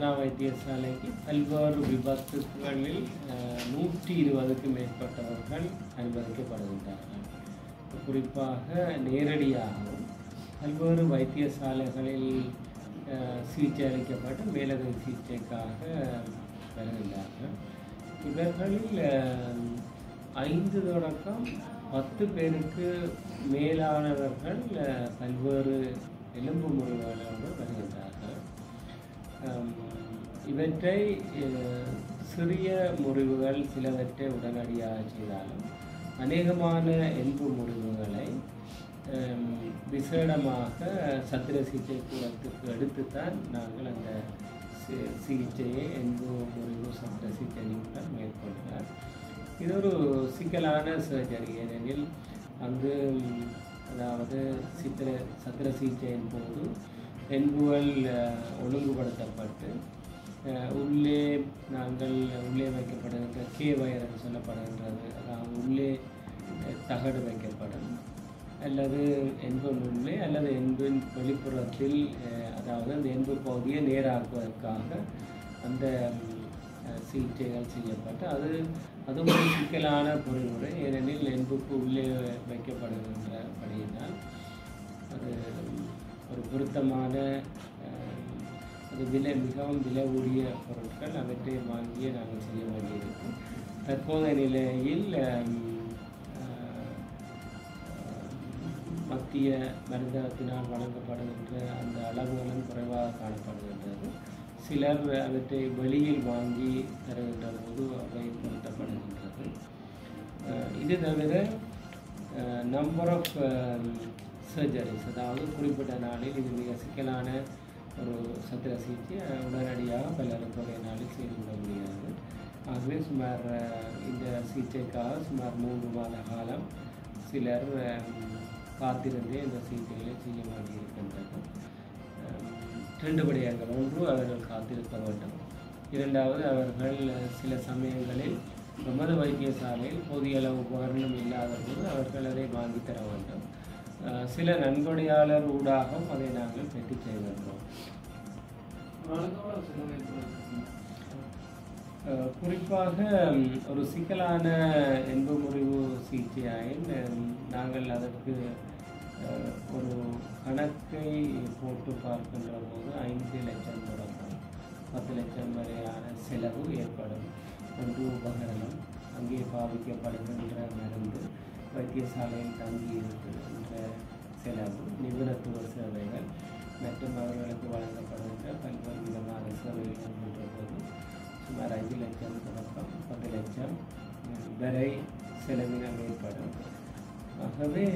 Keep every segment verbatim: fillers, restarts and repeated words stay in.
போதனா வைத்தியசாலைக்கு பல்வேறு விபத்துகளில் நூற்றி இருபதுக்கும் மேற்பட்டவர்கள் அனுமதிக்கப்படுகின்றார்கள். குறிப்பாக நேரடியாகவும் பல்வேறு வைத்தியசாலைகளில் சிகிச்சை அளிக்கப்பட்டு மேலதிக சிகிச்சைக்காக வருகின்றார்கள். இவர்களில் ஐந்து தொடக்கம் பத்து பேருக்கு மேலானவர்கள் பல்வேறு எலும்பு முறிவுகளோடு வருகின்றார்கள். இவற்றை சிறிய முறிவுகள் சிலவற்றை உடனடியாக செய்தாலும் அநேகமான எலும்பு முறிவுகளை விசேடமாக சத்திர சிகிச்சை கூடத்துக்கு எடுத்துத்தான் நாங்கள் அந்த சிகிச்சையை எலும்பு முறிவு சத்திர சிகிச்சை நிபுணர் மேற்கொள்கிறார். இது ஒரு சிக்கலான சர்ஜரி. ஏனெனில் அங்கு அதாவது சித்திர சத்திர சிகிச்சையின் போது எலும்புகள் ஒழுங்குபடுத்தப்பட்டு உள்ளே நாங்கள் உள்ளே வைக்கப்படுகின்ற கே வயர் என்று சொல்லப்படுகின்றது. அதாவது உள்ளே தகடு வைக்கப்படும் அல்லது எண்பின் உள்ளே அல்லது எண்பின் வெளிப்புறத்தில், அதாவது அந்த எண்பு பகுதியை நேராக்குவதற்காக அந்த சிகிச்சைகள் செய்யப்பட்டு அது அதுவும் ஒரு சிக்கலான பொறிமுறை. ஏனெனில் எண்புக்கு உள்ளே வைக்கப்படுகின்றபடியினால் அது ஒரு பொருத்தமான அது விலை மிகவும் விலை கூடிய பொருட்கள், அவற்றை வாங்கியே நாங்கள் செய்ய வேண்டியிருக்கும். தற்போதைய நிலையில் மத்திய மருந்தகத்தினால் வழங்கப்படுகின்ற அந்த அளவுகளும் குறைவாக காணப்படுகின்றது. சிலர் அவற்றை வெளியில் வாங்கி தருகின்ற போது அவை பொருத்தப்படுகின்றது. இது தவிர நம்பர் ஆஃப் சர்ஜரிஸ், அதாவது குறிப்பிட்ட நாளில் இது மிக சிக்கலான ஒரு சத்திர சிகிச்சை உடனடியாக பலருக்கு ஒரே நாளில் செய்து கொள்ள முடியாது. ஆகவே சுமார் இந்த சிகிச்சைக்காக சுமார் மூன்று மாத காலம் சிலர் காத்திருந்தே இந்த சிகிச்சைகளை செய்ய வேண்டியிருக்கின்றது. ரெண்டு விடயங்கள்: ஒன்று, அவர்கள் காத்திருக்க வேண்டும். இரண்டாவது, அவர்கள் சில சமயங்களில் நமது வைத்தியசாலையில் போதிய அளவு உபகரணம் இல்லாத போது அவர்கள் அதை வாங்கித்தர வேண்டும். சில நன்கொடையாளர் ஊடாகவும் அதை நாங்கள் பெற்று செய்கின்றோம். குறிப்பாக ஒரு சிக்கலான எலும்பு முறிவு சிகிச்சையாயின் நாங்கள் அதற்கு ஒரு கணக்கை போட்டு பார்க்கின்ற போது ஐந்து லட்சம் தொடக்கம் பத்து லட்சம் வரையான செலவு ஏற்படும். ஒன்று உபகரணம், அங்கே பாவிக்கப்படுகின்ற மருந்து, வைத்தியசாலையில் தங்கி இருக்கின்ற செலவு, நிபுணத்துவ சேவைகள் மற்றும் அவர்களுக்கு வழங்கப்படுகின்ற பல்வேறு விதமான சேவைகள் என்கின்ற போது சுமார் ஐந்து லட்சம் தொடக்கம் பத்து லட்சம் வரை செலவினம் ஏற்படும். ஆகவே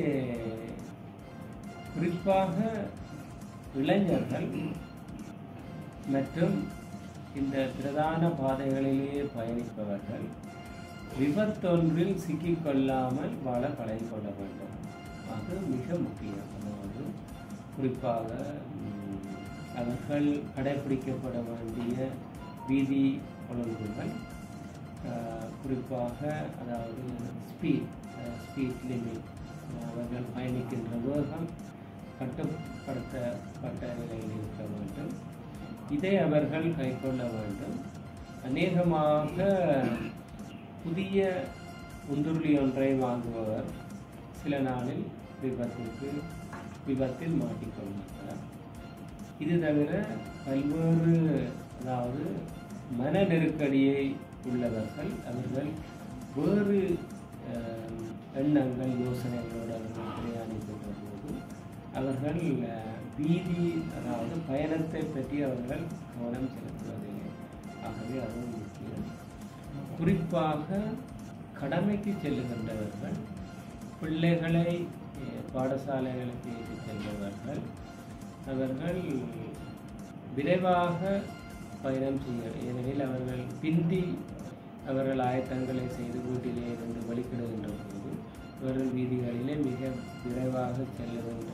குறிப்பாக இளைஞர்கள் மற்றும் இந்த பிரதான பாதைகளிலேயே பயணிப்பவர்கள் விபத்தொன்றில் சிக்கிக்கொள்ளாமல் வாழ பழகிக்கொள்ள வேண்டும். அது மிக முக்கியம். அதாவது குறிப்பாக அவர்கள் கடைபிடிக்கப்பட வேண்டிய வீதி ஒழுங்குகள், குறிப்பாக அதாவது ஸ்பீட் ஸ்பீட் லிமிட், அவர்கள் பயணிக்கின்ற வேகம் கட்டுப்படுத்தப்பட்ட நிலையில் இருக்க வேண்டும். இதை அவர்கள் கைக்கொள்ள வேண்டும். அநேகமாக புதிய உந்துருளி ஒன்றை வாங்குபவர் சில நாளில் விபத்துக்கு விபத்தில் மாட்டிக்கொள்கிறார். இது தவிர பல்வேறு, அதாவது மன நெருக்கடியை உள்ளவர்கள் அவர்கள் வேறு எண்ணங்கள் யோசனைகளோடு அவர்கள் பிரயாணிக்கின்ற போது அவர்கள் வீதி, அதாவது பயணத்தை பற்றி அவர்கள் கவனம் செலுத்துவதில்லை. ஆகவே அதுவும் முக்கியம். குறிப்பாக கடமைக்கு செல்லுகின்றவர்கள், பிள்ளைகளை பாடசாலைகளுக்கு ஏற்றிச் செல்பவர்கள், அவர்கள் விரைவாக பயணம் செய்ய, ஏனெனில் அவர்கள் பிந்தி அவர்கள் ஆயத்தங்களை செய்து வீட்டிலே இருந்து வழிகிடுகின்ற போது அவர்கள் வீதிகளிலே மிக விரைவாக செல்லுகின்ற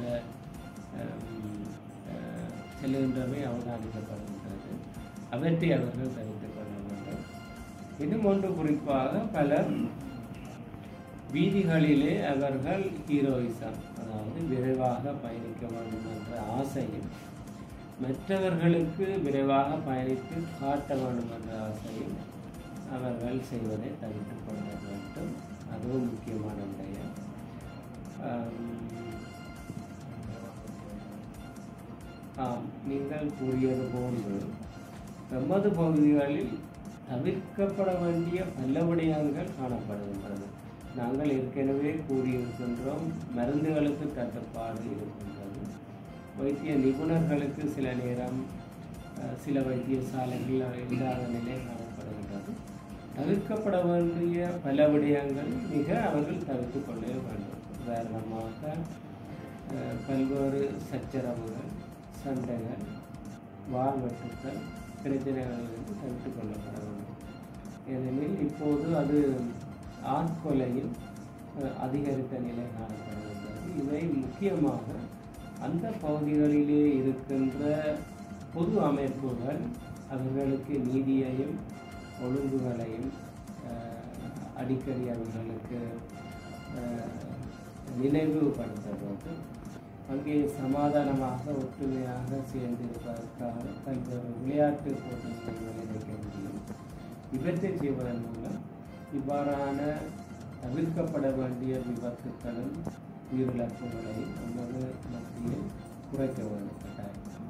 செல்லுகின்றவை அவதானிக்கப்படுகின்றது. அவற்றை அவர்கள் தவிர்த்துக் கொள்ள வேண்டும். இன்னும் ஒன்று, குறிப்பாக பலர் வீதிகளிலே அவர்கள் ஹீரோயிசம், அதாவது விரைவாக பயணிக்க வேண்டும் என்ற ஆசையில் மற்றவர்களுக்கு விரைவாக பயணித்து காட்ட வேண்டும் என்ற ஆசையில் அவர்கள் செய்வதை தவிர்த்து கொள்ள வேண்டும். அதுவும் முக்கியமான விடயம். ஆம், நீங்கள் கூறியது போன்று எமது பகுதிகளில் தவிர்க்கப்பட வேண்டிய பல விடயங்கள் காணப்படுகின்றது. நாங்கள் ஏற்கனவே கூறியிருக்கின்றோம், மருந்துகளுக்கு தட்டுப்பாடு இருக்கின்றது. வைத்திய நிபுணர்களுக்கு சில நேரம் சில வைத்தியசாலைகள் இல்லாத நிலை காணப்படுகின்றது. தவிர்க்கப்பட வேண்டிய பல விடயங்கள் மிக அவர்கள் தவிர்த்து கொள்ள வேண்டும். உதாரணமாக பல்வேறு சச்சரவுகள், சண்டைகள், வாழ்வெட்டுக்கள், பிரச்சனைகளிலிருந்து தவிர்த்து கொள்ளப்பட வேண்டும். ஏனெனில் இப்போது அது ஆட்கொலையில் அதிகரித்த நிலை காணப்படுகின்றது. இவை முக்கியமாக அந்த பகுதிகளிலே இருக்கின்ற பொது அமைப்புகள் அவர்களுக்கு நீதியையும் ஒழுங்குகளையும் அடிக்கடி அவர்களுக்கு நினைவுபடுத்த வேண்டும். அங்கே சமாதானமாக ஒற்றுமையாக சேர்ந்திருப்பதற்காக பல்வேறு விளையாட்டு போட்டிகளை வைக்க முடியும். இவற்றை செய்வதன் மூலம் இவ்வாறான தவிர்க்கப்பட வேண்டிய விபத்துக்களும் உயிரிழப்புகளையும் நமது மத்தியில் குறைக்க வேண்டும்.